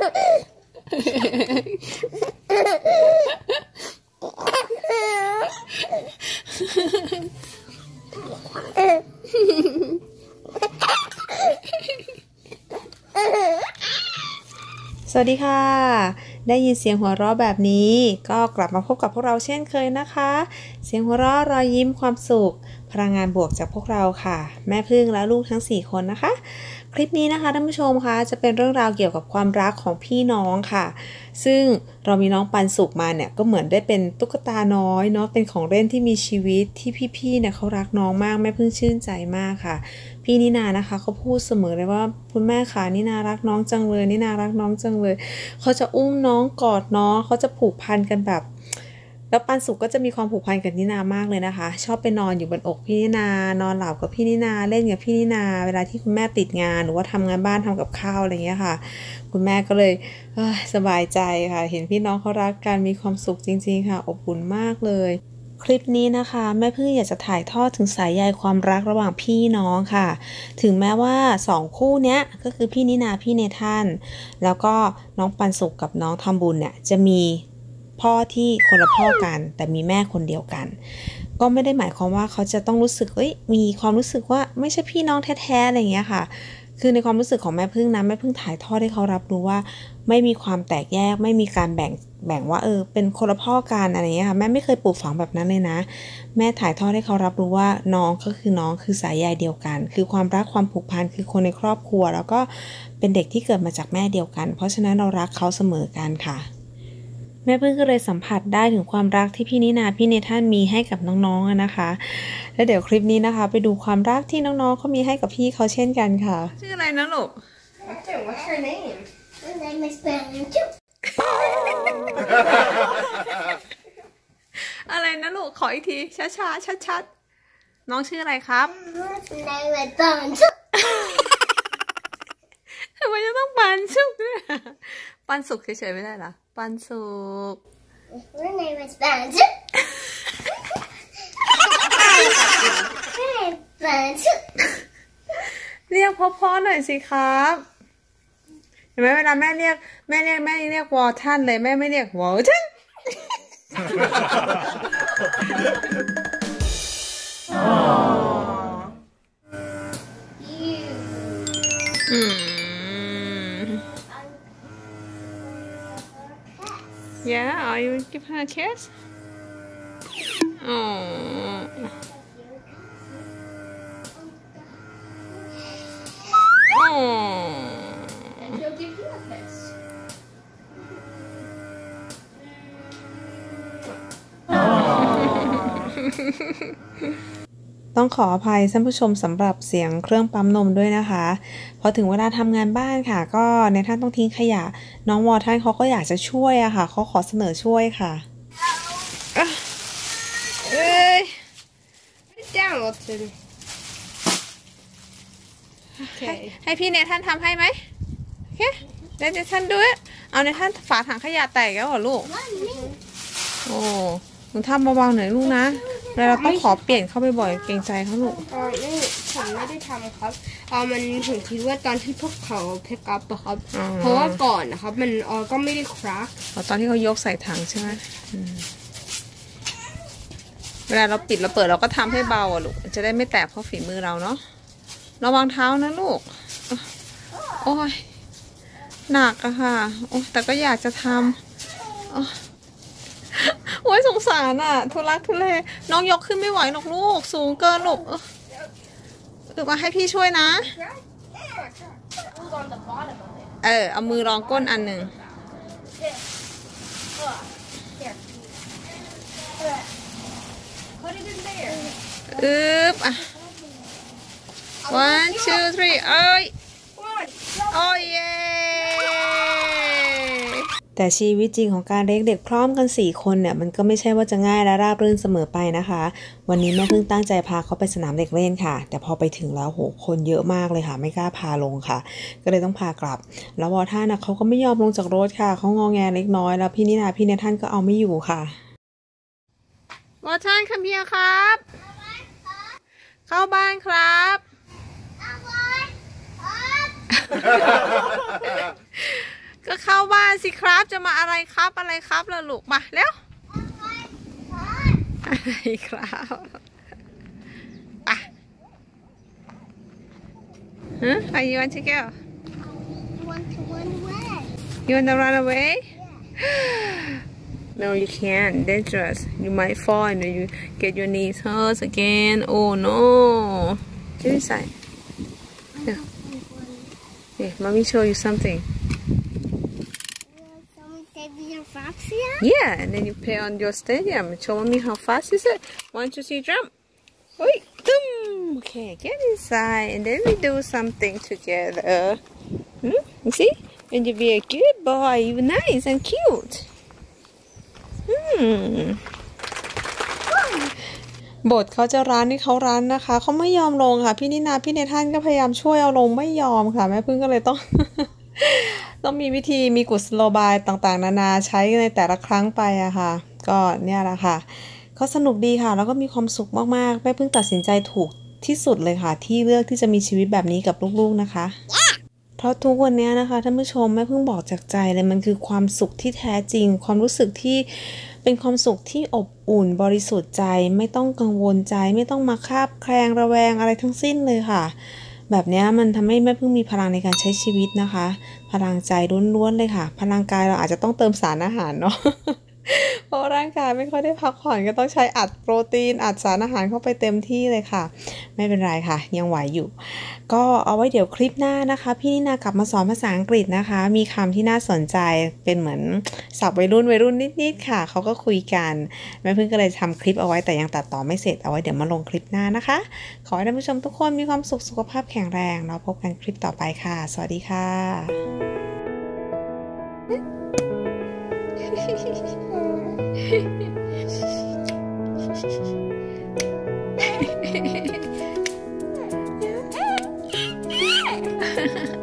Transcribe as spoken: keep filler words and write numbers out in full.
สวัสดีค่ะได้ยินเสียงหัวเราะแบบนี้ก็กลับมาพบกับพวกเราเช่นเคยนะคะเสียงหัวเราะรอยยิ้มความสุขพลังงานบวกจากพวกเราค่ะแม่พึ่งและลูกทั้งสี่คนนะคะคลิปนี้นะคะท่านผู้ชมคะจะเป็นเรื่องราวเกี่ยวกับความรักของพี่น้องค่ะซึ่งเรามีน้องปันสุขมาเนี่ยก็เหมือนได้เป็นตุ๊กตาน้อยเนาะเป็นของเล่นที่มีชีวิตที่พี่ๆเนี่ยเขารักน้องมากแม่พึ่งชื่นใจมากค่ะพี่นินานะคะเขาพูดเสมอเลยว่าคุณแม่ค่ะนินารักน้องจังเลยนินารักน้องจังเลยเขาจะอุ้มน้องกอดน้องเขาจะผูกพันกันแบบแล้วปันสุขก็จะมีความผูกพันกับนินามากเลยนะคะชอบไปนอนอยู่บนอกพี่นินานอนหลับกับพี่นินาเล่นกับพี่นินาเวลาที่คุณแม่ติดงานหรือว่าทำงานบ้านทำกับข้าวอะไรเงี้ยค่ะคุณแม่ก็เลยสบายใจค่ะเห็นพี่น้องเขารักกันมีความสุขจริงๆค่ะอบอุ่นมากเลยคลิปนี้นะคะแม่พึ่งอยากจะถ่ายทอดถึงสายใยความรักระหว่างพี่น้องค่ะถึงแม้ว่าสองคู่เนี้ยก็คือพี่นินาพี่เนธันแล้วก็น้องปันสุขกับน้องทำบุญเนี่ยจะมีพ่อที่คนละพ่อกันแต่มีแม่คนเดียวกันก็ไม่ได้หมายความว่าเขาจะต้องรู้สึกเอ้ยมีความรู้สึกว่าไม่ใช่พี่น้องแท้ๆอะไรอย่างเงี้ยค่ะคือในความรู้สึกของแม่พึ่งนะแม่พึ่งถ่ายทอดให้เขารับรู้ว่าไม่มีความแตกแยกไม่มีการแบ่งแบ่งว่าเออเป็นคนละพ่อกันอะไรอย่างเงี้ยค่ะแม่ไม่เคยปลูกฝังแบบนั้นเลยนะแม่ถ่ายทอดให้เขารับรู้ว่าน้องก็คือน้องคือสายใยเดียวกันคือความรักความผูกพันคือคนในครอบครัวแล้วก็เป็นเด็กที่เกิดมาจากแม่เดียวกันเพราะฉะนั้นเรารักเขาเสมอกันค่ะแม่พึ่งก็เลยสัมผัสได้ถึงความรักที่พี่นินาพี่เนธันมีให้กับน้องๆนะคะแล้วเดี๋ยวคลิปนี้นะคะไปดูความรักที่น้องๆเขามีให้กับพี่เขาเช่นกันค่ะชื่ออะไรนะลูก What's her name? Her name is Banjo. อะไรนะลูกขออีกทีช้าๆชัดๆน้องชื่ออะไรครับ Her name is Banjo. ทำไมจะต้องปันสุกด้วยปันสุกเฉยๆไม่ได้เหรอปันสุก Her name is Banjo. Her name is Banjo. เรียกพ่อๆหน่อยสิครับเห็นไหมเวลาแม่เรียกแม่เรียกแม่เรียกวอท่านเลยแม่ไม่เรียกวอท่านอืม Yeah, are you give her a kiss? Oh. Oh. And she'll give you a kiss. ต้องขออภัยท่านผู้ชมสำหรับเสียงเครื่องปั๊มนมด้วยนะคะพอถึงเวลาทำงานบ้านค่ะก็ในท่านต้องทิ้งขยะน้องวอท่านเขาก็อยากจะช่วยอะค่ะเขาขอเสนอช่วยค่ะเอ้ย Put it down, Wilson. ให้ให้พี่เนท่านทำให้ไหมโอเคเดี๋ยวเนท่านดูเอาเนท่านฝาถังขยะแตกแล้วเหรอลูกโอ้หนูทำเบาๆหน่อยลูกนะแล้วเราต้องขอเปลี่ยนเข้าไปบ่อยเกรงใจเขาลูกอ๋อนี่ฉันไม่ได้ทำครับอ๋อมันถึงคิดว่าตอนที่พวกเขาเพกอัพอะครับเพราะว่าก่อนนะครับมันอ๋อก็ไม่ได้คราฟตอนที่เขายกใส่ถังใช่ไหมเวลาเราปิดเราเปิดเราก็ทำให้เบาอ่ะลูกจะได้ไม่แตกเพราะฝีมือเราเนาะระวังเท้านะลูกโอ้ยหนักอะค่ะโอ้แต่ก็อยากจะทำโอ้ยสงสารอ่ะทุลักทุเลน้องยกขึ้นไม่ไหวหรอกลูกสูงเกินลูกหรือว่าให้พี่ช่วยนะเออเอามือรองก้นอันหนึ่งอึ๊บอ่ะ one two three เอ้ยโอ้ยเย้แต่ชีวิตจริงของการเลี้ยงเด็กพร้อมกันสี่คนเนี่ยมันก็ไม่ใช่ว่าจะง่ายและราบรื่นเสมอไปนะคะวันนี้แม่เพิ่งตั้งใจพาเขาไปสนามเด็กเล่นค่ะแต่พอไปถึงแล้วโหคนเยอะมากเลยค่ะไม่กล้าพาลงค่ะก็เลยต้องพากลับแล้ววอท่านนะเขาก็ไม่ยอมลงจากรถค่ะเขางอแงเล็กน้อยแล้วพี่นินาพี่เนธันก็เอาไม่อยู่ค่ะวอท่านคัมเฮียครับเข้าบ้านครับก็เข้าบ้านสิครับจะมาอะไรครับอะไรครับล่ะลูกมาเร็วอะไรครับอ่ะฮะ Are you want to go? I want to run away. You want to run away? No, you can't. Dangerous. You might fall and you get your knees hurt again. Oh no. Get inside. Yeah. Hey, mommy show you something. Someone said we are fast here? Yeah, and then you play on your stadium. Show mommy how fast is it. Want to see jump? Oi, boom. Okay, get inside and then we do something together. Hmm? You see? And you be a good boy. You're nice and cute. Hmm. บทเขาจะรั้นนี่เขารั้นนะคะเขาไม่ยอมลงค่ะพี่นินาพี่เนธานก็พยายามช่วยเอาลงไม่ยอมค่ะแม่พึ่งก็เลยต้อง ต้องมีวิธีมีกุศโลบายต่างๆนานาใช้ในแต่ละครั้งไปอะค่ะก็เนี่ยแหละค่ะเขาสนุกดีค่ะแล้วก็มีความสุขมากๆแม่พึ่งตัดสินใจถูกที่สุดเลยค่ะที่เลือกที่จะมีชีวิตแบบนี้กับลูกๆนะคะ yeah. เพราะทุกวันนี้นะคะท่านผู้ชมแม่พึ่งบอกจากใจเลยมันคือความสุขที่แท้จริงความรู้สึกที่เป็นความสุขที่อบอุ่นบริสุทธิ์ใจไม่ต้องกังวลใจไม่ต้องมาคาบแคลงระแวงอะไรทั้งสิ้นเลยค่ะแบบนี้มันทำให้แม่พึ่งมีพลังในการใช้ชีวิตนะคะพลังใจล้วนๆเลยค่ะพลังกายเราอาจจะต้องเติมสารอาหารเนาะ เพราะร่างกายไม่ค่อยได้พักผ่อนก็ต้องใช้อัดโปรตีนอัดสารอาหารเข้าไปเต็มที่เลยค่ะไม่เป็นไรค่ะยังไหวอยู่ก็เอาไว้เดี๋ยวคลิปหน้านะคะพี่นินากลับมาสอนภาษาอังกฤษนะคะมีคำที่น่าสนใจเป็นเหมือนศัพท์วัยรุ่นวัยรุ่นนิดๆค่ะเขาก็คุยกันแม่พึ่งก็เลยทำคลิปเอาไว้แต่ยังตัดต่อไม่เสร็จเอาไว้เดี๋ยวมาลงคลิปหน้านะคะขอให้ท่านผู้ชมทุกคนมีความสุขสุขภาพแข็งแรงแล้วพบกันคลิปต่อไปค่ะสวัสดีค่ะHa ha ha.